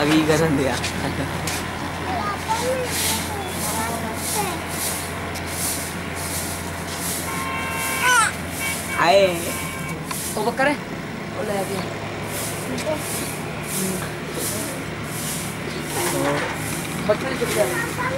की करन दिया आए वो बकर है वो ले गया बच्चे चुप जा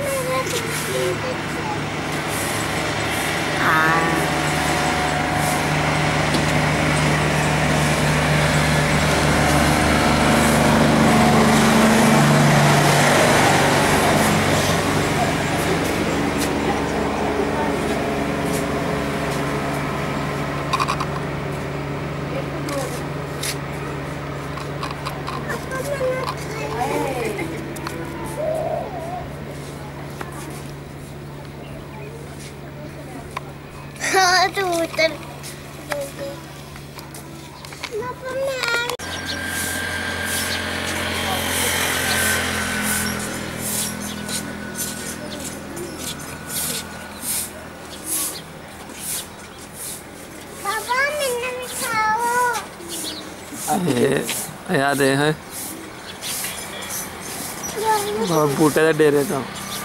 तो उतर याद है बूटे का डेरे तो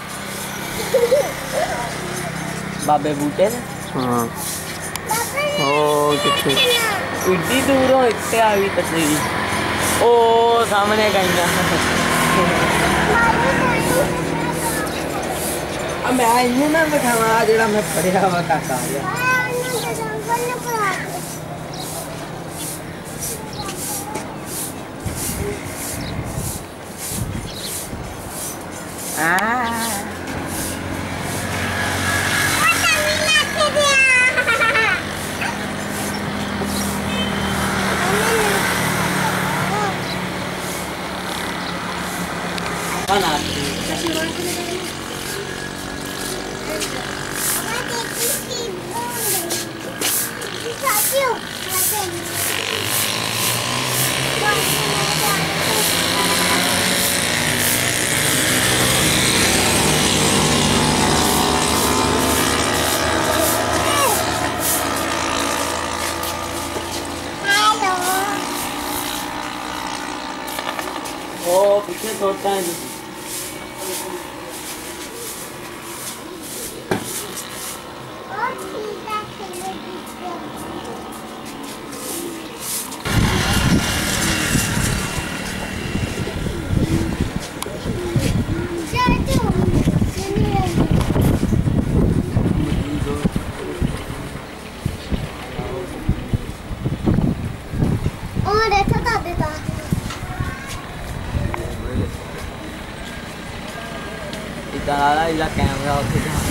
बाबे बूटे हाँ ओ कितने इतनी दूरों इतने आ गई तस्वीर ओ सामने कहीं अब मैं इन्हें ना बैठावा जरा मैं पढ़िया हुआ काका ओ पीछे छोड़ता है इधर आ रहा कैमरा